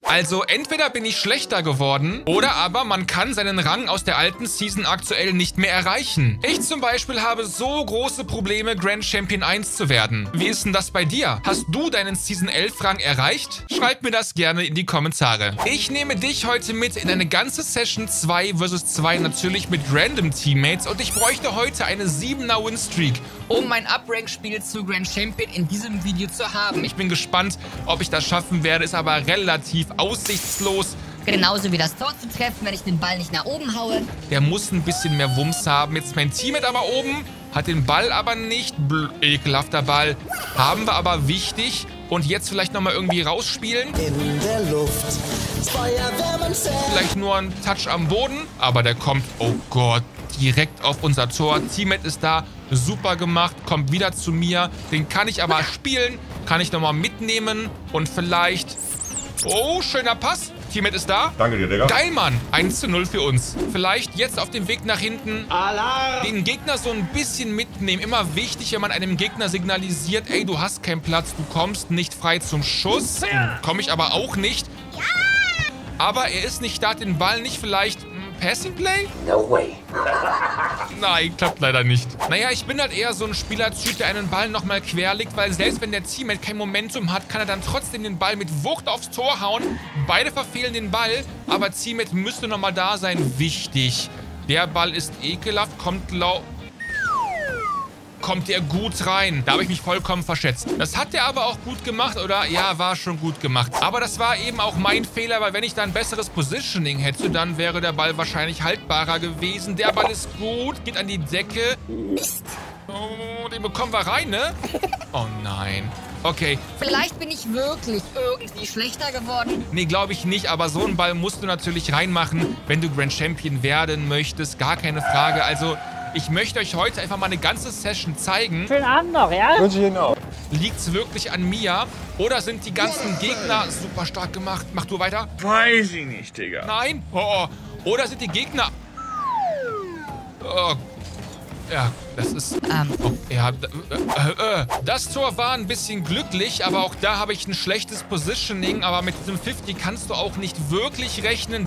Also entweder bin ich schlechter geworden oder aber man kann seinen Rang aus der alten Season aktuell nicht mehr erreichen. Ich zum Beispiel habe so große Probleme, Grand Champion 1 zu werden. Wie ist denn das bei dir? Hast du deinen Season 11 Rang erreicht? Schreib mir das gerne in die Kommentare. Ich nehme dich heute mit in eine ganze Session 2 vs 2, natürlich mit random Teammates, und ich bräuchte heute eine 7er Winstreak, um mein Uprank-Spiel zu Grand Champion in diesem Video zu haben. Ich bin gespannt, ob ich das schaffen werde, ist aber relativ aussichtslos. Genauso wie das Tor zu treffen, wenn ich den Ball nicht nach oben haue. Der muss ein bisschen mehr Wumms haben. Jetzt mein Teammate aber oben, hat den Ball aber nicht. Ekelhafter Ball. Haben wir aber wichtig. Und jetzt vielleicht nochmal irgendwie rausspielen. In der Luft. Vielleicht nur ein Touch am Boden. Aber der kommt, oh Gott, direkt auf unser Tor. Teammate ist da. Super gemacht. Kommt wieder zu mir. Den kann ich aber spielen. Kann ich nochmal mitnehmen. Und vielleicht... Oh, schöner Pass. Teammate ist da. Danke dir, Digga. Geil, Mann. 1:0 für uns. Vielleicht jetzt auf dem Weg nach hinten den Gegner so ein bisschen mitnehmen. Immer wichtig, wenn man einem Gegner signalisiert, ey, du hast keinen Platz, du kommst nicht frei zum Schuss. Komme ich aber auch nicht. Aber er ist nicht da, den Ball nicht vielleicht... Passing Play? No way. Nein, klappt leider nicht. Naja, ich bin halt eher so ein Spielertyp, der einen Ball nochmal querlegt, weil selbst wenn der Teammate kein Momentum hat, kann er dann trotzdem den Ball mit Wucht aufs Tor hauen. Beide verfehlen den Ball, aber Teammate müsste nochmal da sein. Wichtig. Der Ball ist ekelhaft, kommt der gut rein. Da habe ich mich vollkommen verschätzt. Das hat der aber auch gut gemacht, oder? Ja, war schon gut gemacht. Aber das war eben auch mein Fehler, weil wenn ich da ein besseres Positioning hätte, dann wäre der Ball wahrscheinlich haltbarer gewesen. Der Ball ist gut, geht an die Decke. Mist. Oh, den bekommen wir rein, ne? Oh nein. Okay. Vielleicht bin ich wirklich irgendwie schlechter geworden. Nee, glaube ich nicht, aber so einen Ball musst du natürlich reinmachen, wenn du Grand Champion werden möchtest. Gar keine Frage. Also... Ich möchte euch heute einfach mal eine ganze Session zeigen. Schönen Abend noch, ja? Wünsche ich Ihnen auch. Liegt es wirklich an mir? Oder sind die ganzen Gegner super stark gemacht? Mach du weiter. Weiß ich nicht, Digga. Nein? Oh. Oder sind die Gegner... Oh. Ja, das ist... Oh, ja, das Tor war ein bisschen glücklich, aber auch da habe ich ein schlechtes Positioning. Aber mit diesem 50 kannst du auch nicht wirklich rechnen.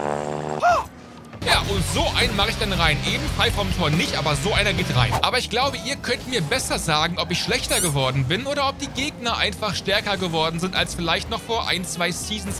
Ja, und so einen mache ich dann rein. Eben frei vom Tor nicht, aber so einer geht rein. Aber ich glaube, ihr könnt mir besser sagen, ob ich schlechter geworden bin oder ob die Gegner einfach stärker geworden sind als vielleicht noch vor 1, 2 Seasons.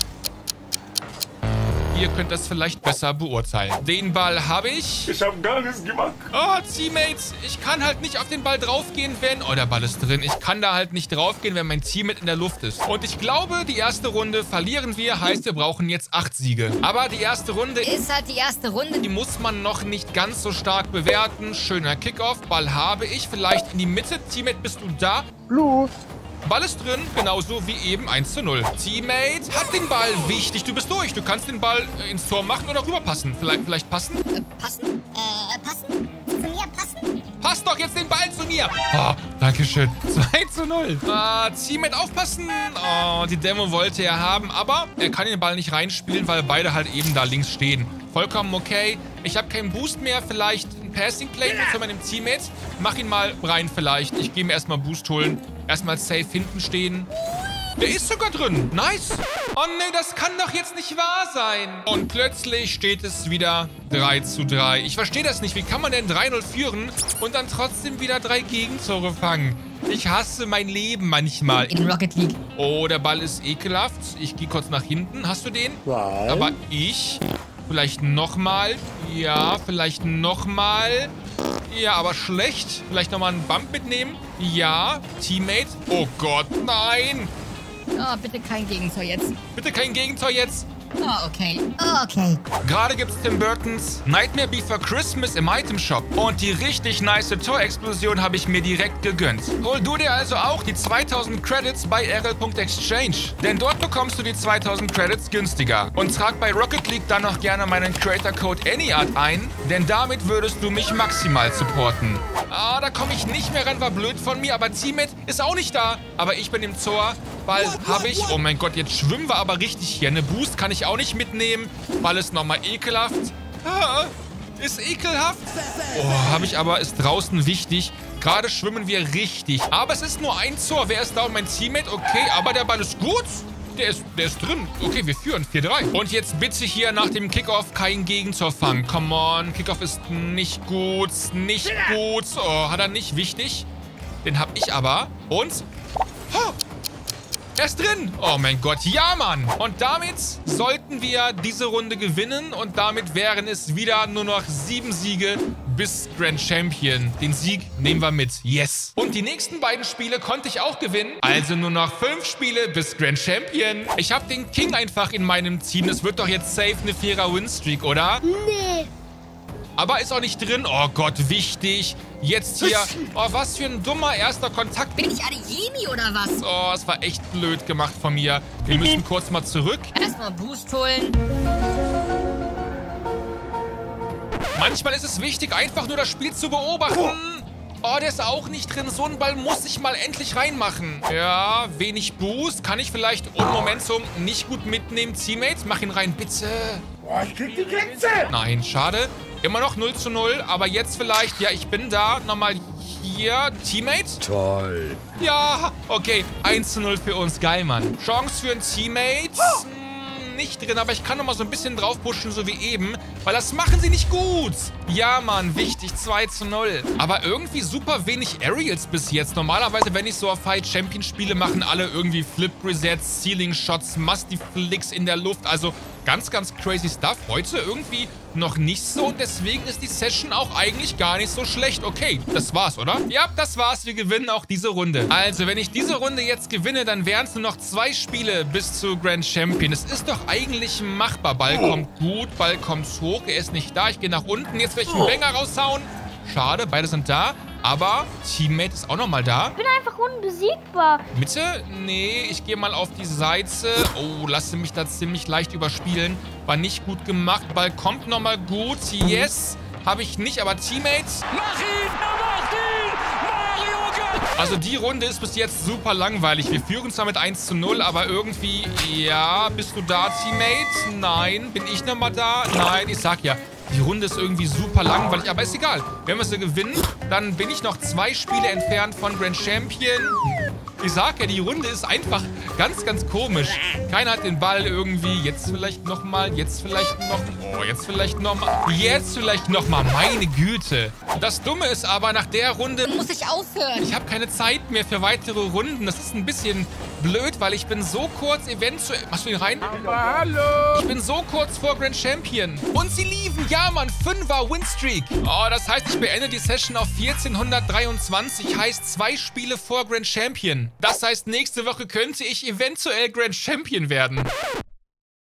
Ihr könnt das vielleicht besser beurteilen. Den Ball habe ich. Ich habe gar nichts gemacht. Oh, Teammates, ich kann halt nicht auf den Ball draufgehen, wenn... Oh, der Ball ist drin. Ich kann da halt nicht draufgehen, wenn mein Teammate in der Luft ist. Und ich glaube, die erste Runde verlieren wir. Heißt, wir brauchen jetzt 8 Siege. Aber die erste Runde... Ist halt die erste Runde. Die muss man noch nicht ganz so stark bewerten. Schöner Kickoff. Ball habe ich. Vielleicht in die Mitte. Teammate, bist du da? Blue. Ball ist drin, genauso wie eben 1:0. Teammate hat den Ball. Wichtig, du bist durch. Du kannst den Ball ins Tor machen oder rüberpassen. Vielleicht passen? Passen? Passen? Zu mir passen? Pass doch jetzt den Ball zu mir. Oh, dankeschön. 2:0. Teammate aufpassen. Oh, die Demo wollte er haben, aber er kann den Ball nicht reinspielen, weil beide halt eben da links stehen. Vollkommen okay. Ich habe keinen Boost mehr. Vielleicht ein Passing Play für meinem Teammate. Mach ihn mal rein vielleicht. Ich gehe mir erstmal Boost holen. Erstmal safe hinten stehen. Der ist sogar drin. Nice. Oh nee, das kann doch jetzt nicht wahr sein. Und plötzlich steht es wieder 3:3. Ich verstehe das nicht. Wie kann man denn 3:0 führen und dann trotzdem wieder 3 Gegentore fangen? Ich hasse mein Leben manchmal. In Rocket League. Oh, der Ball ist ekelhaft. Ich gehe kurz nach hinten. Hast du den? Nein. Aber ich... Vielleicht nochmal. Ja, vielleicht nochmal. Ja, aber schlecht. Vielleicht nochmal einen Bump mitnehmen. Ja, Teammate. Oh Gott, nein. Oh, bitte kein Gegentor jetzt. Bitte kein Gegentor jetzt. Oh, okay. Oh, okay. Gerade gibt's Tim Burtons Nightmare Before Christmas im Item Shop. Und die richtig nice Torexplosion habe ich mir direkt gegönnt. Hol du dir also auch die 2000 Credits bei rl.exchange. Denn dort bekommst du die 2000 Credits günstiger. Und trag bei Rocket League dann noch gerne meinen Creator Code AnyArt ein, denn damit würdest du mich maximal supporten. Ah, da komme ich nicht mehr ran, war blöd von mir, aber Teammate ist auch nicht da. Aber ich bin im Tor. Ball habe ich. Oh mein Gott, jetzt schwimmen wir aber richtig hier. Eine Boost kann ich auch nicht mitnehmen. Ball ist nochmal ekelhaft. Ah, ist ekelhaft. Oh, habe ich aber, ist draußen wichtig. Gerade schwimmen wir richtig. Aber es ist nur ein Tor. Wer ist da? Und mein Teammate? Okay, aber der Ball ist gut. Der ist drin. Okay, wir führen 4-3. Und jetzt bitte hier nach dem Kickoff kein Gegentor fangen. Come on. Kickoff ist nicht gut. Nicht gut. Oh, hat er nicht. Wichtig. Den hab ich aber. Und... Oh, er ist drin. Oh mein Gott. Ja, Mann. Und damit sollten wir diese Runde gewinnen. Und damit wären es wieder nur noch 7 Siege bis Grand Champion. Den Sieg nehmen wir mit. Yes. Und die nächsten beiden Spiele konnte ich auch gewinnen. Also nur noch 5 Spiele bis Grand Champion. Ich habe den King einfach in meinem Team. Das wird doch jetzt safe eine fairer Winstreak, oder? Nee. Aber ist auch nicht drin. Oh Gott, wichtig. Jetzt hier. Oh, was für ein dummer erster Kontakt. Bin ich Adeyemi oder was? Oh, es war echt blöd gemacht von mir. Wir müssen kurz mal zurück. Erstmal Boost holen. Manchmal ist es wichtig, einfach nur das Spiel zu beobachten. Oh, der ist auch nicht drin. So einen Ball muss ich mal endlich reinmachen. Ja, wenig Boost. Kann ich vielleicht und Momentum nicht gut mitnehmen. Teammates, mach ihn rein, bitte. Boah, ich krieg die Grenze. Nein, schade. Immer noch 0:0, aber jetzt vielleicht, ja, ich bin da. Nochmal hier. Teammate? Toll. Ja, okay. 1:0 für uns. Geil, Mann. Chance für einen Teammate. Nicht drin, aber ich kann noch mal so ein bisschen drauf pushen, so wie eben. Weil das machen sie nicht gut. Ja, Mann, wichtig. 2:0. Aber irgendwie super wenig Aerials bis jetzt. Normalerweise, wenn ich so auf Fight Champion spiele, machen alle irgendwie Flip Resets, Ceiling Shots, Musty Flicks in der Luft. Also ganz, ganz crazy Stuff. Heute irgendwie noch nicht so. Und deswegen ist die Session auch eigentlich gar nicht so schlecht. Okay, das war's, oder? Ja, das war's. Wir gewinnen auch diese Runde. Also, wenn ich diese Runde jetzt gewinne, dann wären es nur noch 2 Spiele bis zu Grand Champion. Es ist doch eigentlich machbar. Ball kommt gut, Ball kommt hoch. Er ist nicht da. Ich gehe nach unten. Jetzt will ich einen Banger raushauen. Schade, beide sind da. Aber Teammate ist auch nochmal da. Ich bin einfach unbesiegbar. Mitte? Nee, ich gehe mal auf die Seite. Oh, lasse mich da ziemlich leicht überspielen. War nicht gut gemacht. Ball kommt nochmal gut. Yes. Habe ich nicht, aber Teammates. Mach ihn! Er macht ihn! Mario Götze! Also die Runde ist bis jetzt super langweilig. Wir führen zwar mit 1:0, aber irgendwie... Ja, bist du da, Teammate? Nein. Bin ich nochmal da? Nein, ich sag ja. Die Runde ist irgendwie super langweilig, aber ist egal. Wenn wir sie gewinnen, dann bin ich noch 2 Spiele entfernt von Grand Champion. Ich sag ja, die Runde ist einfach ganz, ganz komisch. Keiner hat den Ball irgendwie. Jetzt vielleicht nochmal, jetzt vielleicht noch. Oh, jetzt vielleicht nochmal. Jetzt vielleicht nochmal. Meine Güte. Das Dumme ist aber, nach der Runde Muss ich aufhören? ich habe keine Zeit mehr für weitere Runden. Das ist ein bisschen blöd, weil ich bin so kurz eventuell... Machst du ihn rein? Aber hallo. Ich bin so kurz vor Grand Champion. Und sie liefen. Ja, Mann. 5er Winstreak. Oh, das heißt, ich beende die Session auf 1423. Heißt 2 Spiele vor Grand Champion. Das heißt, nächste Woche könnte ich eventuell Grand Champion werden.